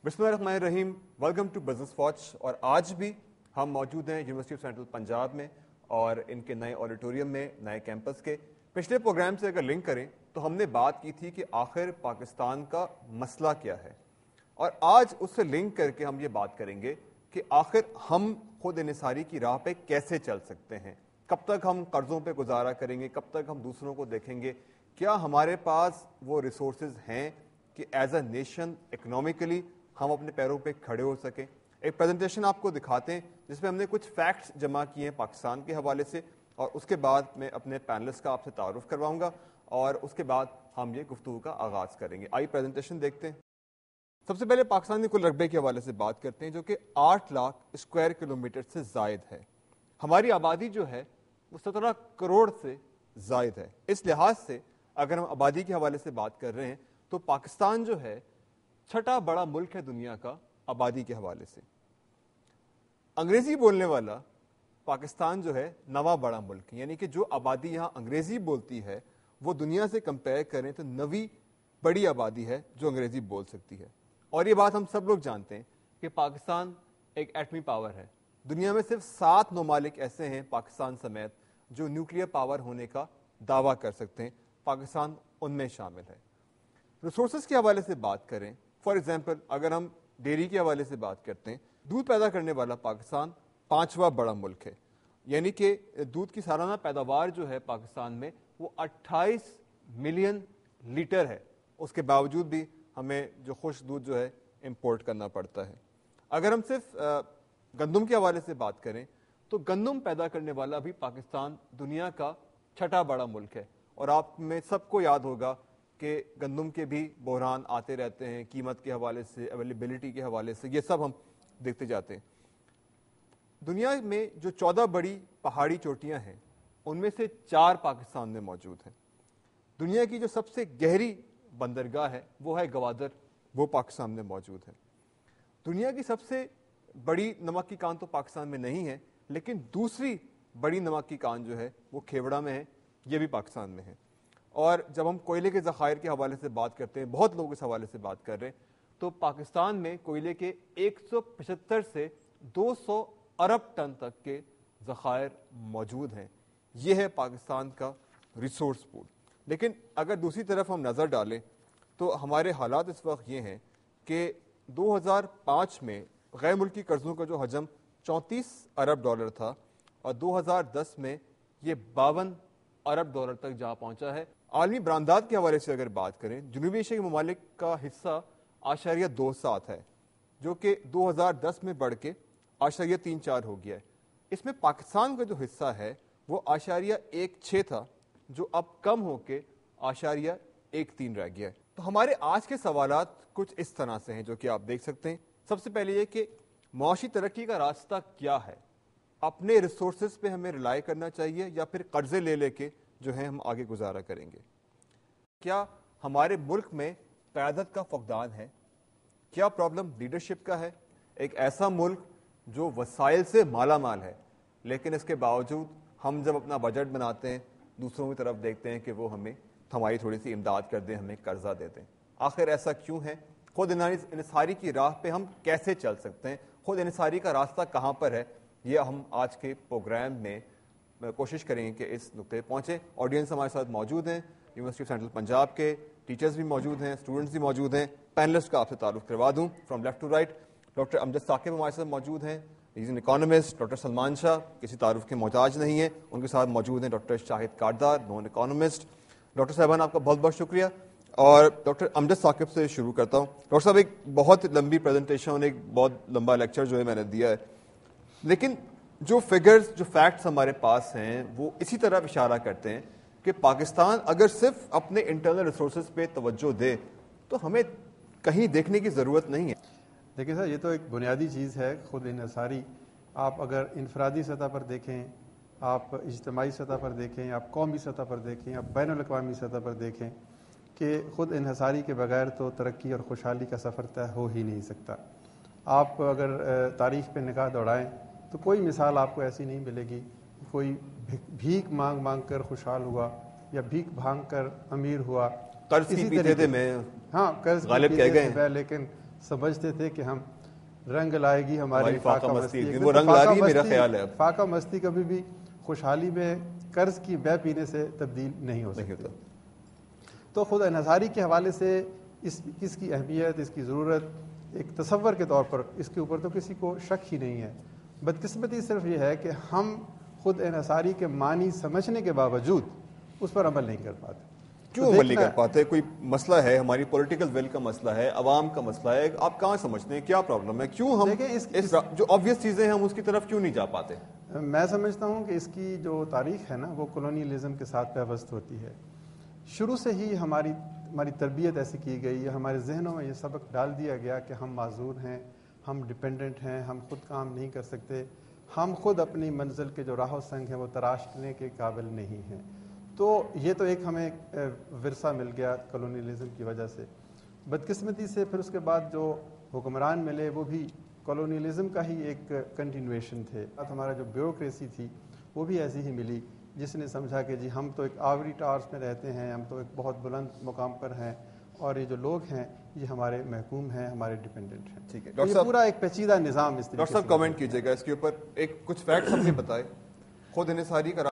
بسم اللہ الرحمن الرحیم. Welcome to business watch. اور آج بھی ہم موجود ہیں یونیورسٹی آف سینٹرل پنجاب میں اور ان کے نئے آڈیٹوریم میں, نئے کیمپس کے. پچھلے پروگرام سے اگر لنک کریں تو ہم نے بات کی تھی کہ آخر پاکستان کا مسئلہ کیا ہے, اور آج اس سے لنک کر کے ہم یہ بات کریں گے کہ آخر ہم خود انحصاری کی راہ پہ کیسے چل سکتے ہیں. کب تک ہم قرضوں پہ گزارا کریں گے, کب تک ہم دوسروں کو دیکھیں گے, کیا ہمارے پاس وہ ریسورسز ہیں کہ ایز اے نیشن اکنامکلی ہم اپنے پیروں پہ کھڑے ہو سکیں. ایک پریزنٹیشن آپ کو دکھاتے ہیں جس میں ہم نے کچھ فیکٹس جمع کیے ہیں پاکستان کے حوالے سے, اور اس کے بعد میں اپنے پینلسٹ کا آپ سے تعارف کرواؤں گا اور اس کے بعد ہم یہ گفتگو کا آغاز کریں گے. آئی پریزنٹیشن دیکھتے ہیں. سب سے پہلے پاکستان کے کل رقبے کے حوالے سے بات کرتے ہیں جو کہ 8 لاکھ اسکوائر کلومیٹر سے زائد ہے. ہماری آبادی جو ہے وہ 17 کروڑ سے زائد ہے. اس لحاظ سے اگر ہم آبادی کے حوالے سے بات کر رہے ہیں تو پاکستان جو ہے چھٹا بڑا ملک ہے دنیا کا آبادی کے حوالے سے. انگریزی بولنے والا پاکستان جو ہے نواں بڑا ملک ہے, یعنی کہ جو آبادی یہاں انگریزی بولتی ہے وہ دنیا سے کمپیئر کریں تو نویں بڑی آبادی ہے جو انگریزی بول سکتی ہے. اور یہ بات ہم سب لوگ جانتے ہیں کہ پاکستان ایک ایٹمی پاور ہے. دنیا میں صرف 7 ممالک ایسے ہیں پاکستان سمیت جو نیوکلیر پاور ہونے کا دعویٰ کر سکتے ہیں. پاکستان ان میں شامل ہے. ریسورسز کے حوالے سے بات کریں, فار ایگزامپل اگر ہم ڈیری کے حوالے سے بات کرتے ہیں, دودھ پیدا کرنے والا پاکستان 5واں بڑا ملک ہے. یعنی کہ دودھ کی سالانہ پیداوار جو ہے پاکستان میں وہ 28 ملین لیٹر ہے. اس کے باوجود بھی ہمیں جو خشک دودھ جو ہے امپورٹ کرنا پڑتا ہے. اگر ہم صرف گندم کے حوالے سے بات کریں تو گندم پیدا کرنے والا بھی پاکستان دنیا کا چھٹا بڑا ملک ہے. اور آپ میں سب کو یاد ہوگا کہ گندم کے بھی بحران آتے رہتے ہیں, قیمت کے حوالے سے, اویلیبلٹی کے حوالے سے, یہ سب ہم دیکھتے جاتے ہیں. دنیا میں جو 14 بڑی پہاڑی چوٹیاں ہیں ان میں سے 4 پاکستان میں موجود ہیں. دنیا کی جو سب سے گہری بندرگاہ ہے وہ ہے گوادر, وہ پاکستان میں موجود ہے. دنیا کی سب سے بڑی نمک کی کان تو پاکستان میں نہیں ہے, لیکن دوسری بڑی نمک کی کان جو ہے وہ کھیوڑا میں ہے, یہ بھی پاکستان میں ہے. اور جب ہم کوئلے کے ذخائر کے حوالے سے بات کرتے ہیں, بہت لوگ اس حوالے سے بات کر رہے ہیں, تو پاکستان میں کوئلے کے 175 سے 200 ارب ٹن تک کے ذخائر موجود ہیں. یہ ہے پاکستان کا ریسورس پول. لیکن اگر دوسری طرف ہم نظر ڈالیں تو ہمارے حالات اس وقت یہ ہیں کہ 2005 میں غیر ملکی قرضوں کا جو حجم 34 ارب ڈالر تھا اور 2010 میں یہ 52 ارب ڈالر تک جا پہنچا ہے. عالمی برآمدات کے حوالے سے اگر بات کریں, جنوبی ایشیا کے ممالک کا حصہ 0.27 ہے جو کہ 2010 میں بڑھ کے 0.34 ہو گیا ہے. اس میں پاکستان کا جو حصہ ہے وہ 0.16 تھا جو اب کم ہو کے 0.13 رہ گیا ہے. تو ہمارے آج کے سوالات کچھ اس طرح سے ہیں جو کہ آپ دیکھ سکتے ہیں. سب سے پہلے یہ کہ معاشی ترقی کا راستہ کیا ہے, اپنے ریسورسز پہ ہمیں ریلائی کرنا چاہیے یا پھر قرضے لے لے کے جو ہے ہم آگے گزارا کریں گے. کیا ہمارے ملک میں قیادت کا فقدان ہے, کیا پرابلم لیڈرشپ کا ہے. ایک ایسا ملک جو وسائل سے مالا مال ہے لیکن اس کے باوجود ہم جب اپنا بجٹ بناتے ہیں دوسروں کی طرف دیکھتے ہیں کہ وہ ہمیں ہماری تھوڑی سی امداد کر دیں, ہمیں قرضہ دے دیں. آخر ایسا کیوں ہے؟ خود انحصاری کی راہ پہ ہم کیسے چل سکتے ہیں, خود انحصاری کا راستہ کہاں پر ہے, یہ ہم آج کے پروگرام میں کوشش کریں گے کہ اس نقطے پہنچیں. آڈینس ہمارے ساتھ موجود ہیں, یونیورسٹی آف سینٹرل پنجاب کے ٹیچرز بھی موجود ہیں, اسٹوڈنٹس بھی موجود ہیں. پینلسٹ کا آپ سے تعارف کروا دوں from left to right. Doctor Amjad Saqib ہمارے ساتھ موجود ہیں, is an economist. Doctor Salman Shah کسی تعارف کے محتاج نہیں ہیں, ان کے ساتھ موجود ہیں doctor Shahid Kardar, known economist. Doctor صاحبان آپ کا بہت بہت شکریہ. اور ڈاکٹر امجد ثاقب سے شروع کرتا ہوں. ڈاکٹر صاحب ایک بہت لمبی پریزنٹیشن, ایک بہت لمبا لیکچر جو ہے میں نے دیا ہے, لیکن جو فگرز جو فیکٹس ہمارے پاس ہیں وہ اسی طرح اشارہ کرتے ہیں کہ پاکستان اگر صرف اپنے انٹرنل ریسورسز پہ توجہ دے تو ہمیں کہیں دیکھنے کی ضرورت نہیں ہے. دیکھیں سر, یہ تو ایک بنیادی چیز ہے خود انحصاری. آپ اگر انفرادی سطح پر دیکھیں, آپ اجتماعی سطح پر دیکھیں, آپ قومی سطح پر دیکھیں, آپ بین الاقوامی سطح پر دیکھیں کہ خود انحصاری کے بغیر تو ترقی اور خوشحالی کا سفر طے ہو ہی نہیں سکتا. آپ اگر تاریخ پہ نگاہ دوڑائیں تو کوئی مثال آپ کو ایسی نہیں ملے گی کوئی بھیک مانگ مانگ کر خوشحال ہوا یا بھیک مانگ کر امیر ہوا. قرض کی پیتے تھے میں, ہاں قرض غالب کہہ گئے, لیکن समझते थे कि हम रंग लाएगी हमारी फाका मस्ती। वो रंग ला रही है मेरा ख्याल है। फाका मस्ती कभी भी खुशहाली में कर्ज की बै पीने से तब्दील नहीं हो सकती। तो खुद इन्हिसारी के हवाले से इसकी अहमियत, इसकी ज़रूरत एक तसव्वुर के तौर पर इसके ऊपर तो किसी को शक ही नहीं है। बदकिस्मती सिर्फ ये है कि हम खुद इन्हिसारी के मानी समझने के बावजूद उस पर अमल नहीं कर पाते। क्यों अमल नहीं कर पाते? कोई मसला है, हमारी पॉलिटिकल विल का मसला है, अवाम का मसला है, आप कहाँ समझते हैं क्या प्रॉब्लम है? क्यों हम इस जो ऑब्वियस चीजें हैं हम उसकी तरफ क्यों नहीं जा पाते? मैं समझता हूँ कि इसकी जो तारीख है ना वो कॉलोनियलिज्म के साथ पैवस्त होती है। शुरू से ही हमारी तरबियत ऐसी की गई है, हमारे जहनों में ये सबक डाल दिया गया कि हम माजूर हैं, हम डिपेंडेंट हैं, हम खुद काम नहीं कर सकते, हम खुद अपनी मंजिल के जो राह संग है वो तराशने के काबिल नहीं हैं। तो ये तो एक हमें विरसा मिल गया कॉलोनियलिज्म की वजह से। बदकिस्मती से फिर उसके बाद जो हुक्मरान मिले वो भी कॉलोनियलिज्म का ही एक कंटिन्यूएशन थे। हमारा जो ब्यूरोक्रेसी थी वो भी ऐसी ही मिली, जिसने समझा कि जी हम तो एक आवरी टावर्स में रहते हैं, हम तो एक बहुत बुलंद मुकाम पर हैं और ये जो लोग हैं ये हमारे महकूम हैं, हमारे डिपेंडेंट हैं। ठीक है डॉक्टर साहब, पूरा एक पेचीदा निज़ाम इस तरीके से। डॉक्टर साहब कमेंट कीजिएगा इसके ऊपर, एक कुछ फैक्ट्स हमने बताए खुद इन्हिसारी का